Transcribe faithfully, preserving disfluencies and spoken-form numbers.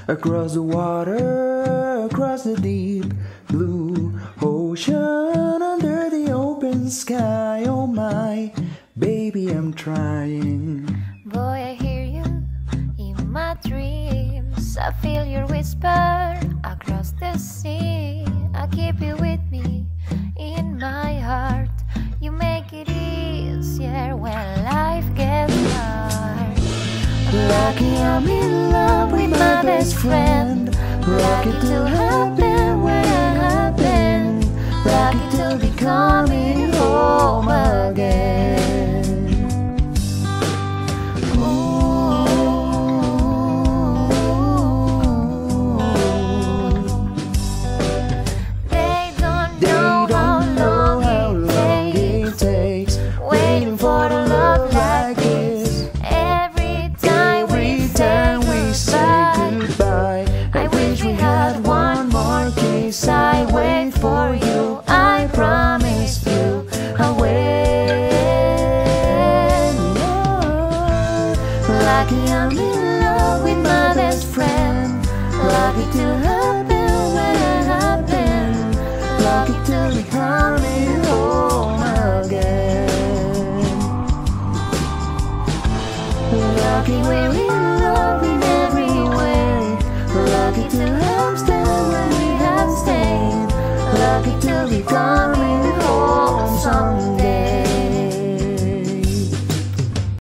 across the water, across the deep blue ocean, under the open sky. Oh my baby, I'm trying. Boy, I hear you in my dreams. I feel your whisper across the sea. I keep you with me in my heart. You make it easier when life gets hard. Lucky I'm in love with my best friend. Lucky to happen when it happened. Lucky to be coming home again. They don't They know how don't know how long long it it takes, waiting for the love like this. every time we Every say time we say goodbye. goodbye, I wish we had one more kiss. I wait for you, I promise you, I'll wait. Lucky I'm in love with my best friend. Lucky to have